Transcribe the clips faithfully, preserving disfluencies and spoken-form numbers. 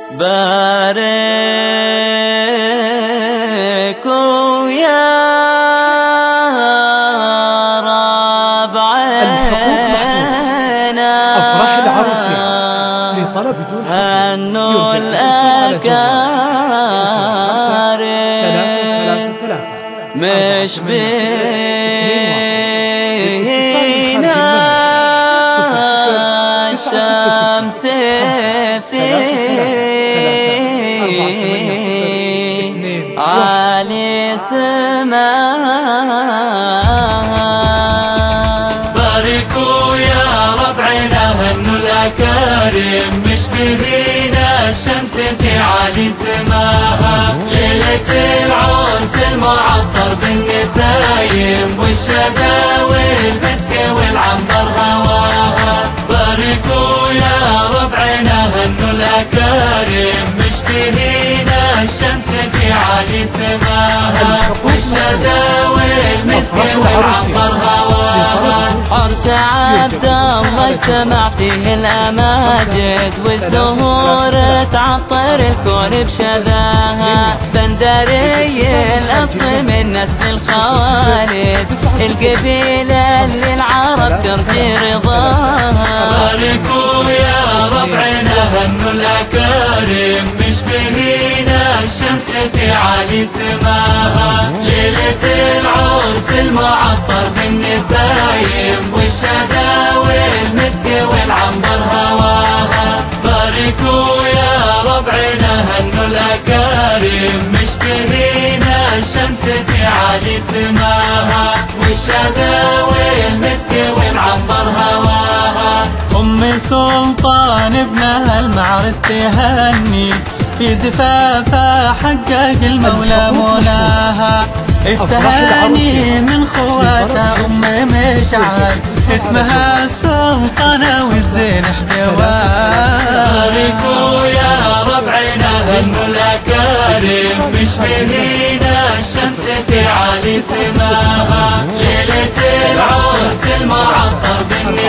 باركوا يا ربعنا أفراح العروسين لطلب دون هنوا الأكارم مش بينا الشمس في عالي سماها. باركوا يا ربعنا هنوا الأكارم مش بهينا الشمس في عالي سماها. ليلة العرس المعطر بالنسايم والشذا والمسك والعنبر هواها. باركوا يا ربعنا هنوا الأكارم مش بهينا الشمس في عالي سماها والشذا والمسك والعنبر هواها. عرس عبد الله اجتمع فيه الأماجد والزهور تعطر الكون بشذاها. بندري الأصل من نسل الخوالد القبيلة اللي العرب ترجي رضاها. باركوا يا ربعنا هنوا الأكارم مش بهينا الشمس في عالي سماها. ليلة العرس المعطر بالنسايم والشذا والمسك والعنبر هواها. باركوا يا ربعنا هنوا الأكارم مش بهينا الشمس في عالي سماها والشذا والمسك والعنبر هواها. أم سلطان ابنها المعرس تهني في زفافها حقق المولى مناها. التهاني من خواتها أم مشعل اسمها السلطانة والزين احتواها. باركوا يا ربعنا هنوا الأكارم مش بهينا الشمس في عالي سماها. ليلة العرس المعطر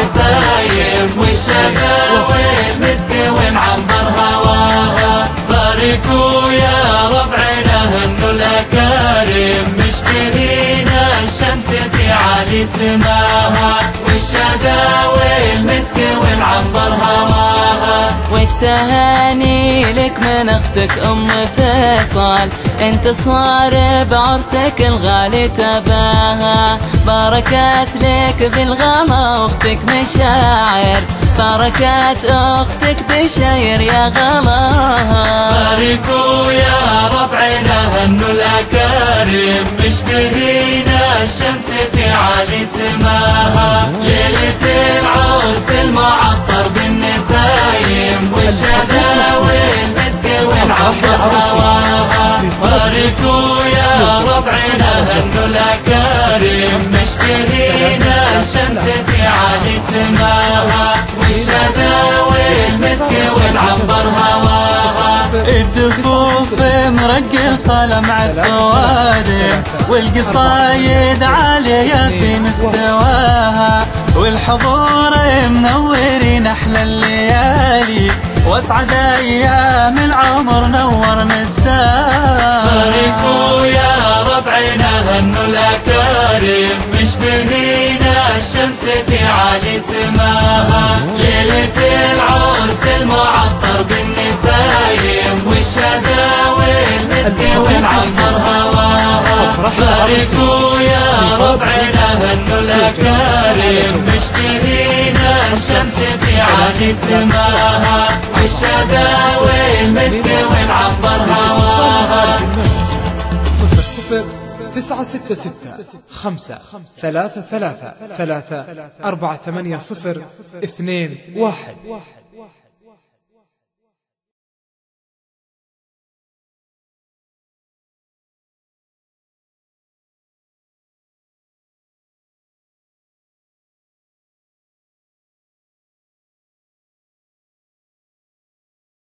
بالنسايم والشذا والمسك والعنبر هواها. باركوا يا ربعنا هنوا الأكارم مش بهينا الشمس في عالي سماها والشذا والمسك والعنبر هواها. والتهاني لك من اختك ام فيصل انتصار بعرسك الغالي تباها. باركت لك بالغلا اختك مشاعر باركت اختك بشاير يا غلاها. باركوا يا ربعنا هنوا الأكارم مش بهينا الشمس في عالي سماها. ليلة العرس المعطر بالنسايم والشذا والمسك والعنبر هواها. باركوا يا ربعنا هنوا الأكارم مش بهينا الشمس في عالي سماها والشذا والمسك والعنبر هواها. الدفوف مرقصة لمع السوادم والقصايد عالية في مستواها. والحضور منورين أحلى الليالي واسعد أيام العمر نور نساها. باركوا يا ربعنا هنوا الأكارم مش بهينا الشمس في عالي سماها. ليلة العرس المعطر بالنسايم والشذا والمسك والعنبر هواها. باركوا يا ربعنا هنوا الأكارم مش بهينا الشمس في عالي سماها والشذا والمسك والعنبر هواها. صفر صفر تسعة ستة ستة خمسة ثلاثة ثلاثة ثلاثة أربعة ثمانية صفر اثنين واحد.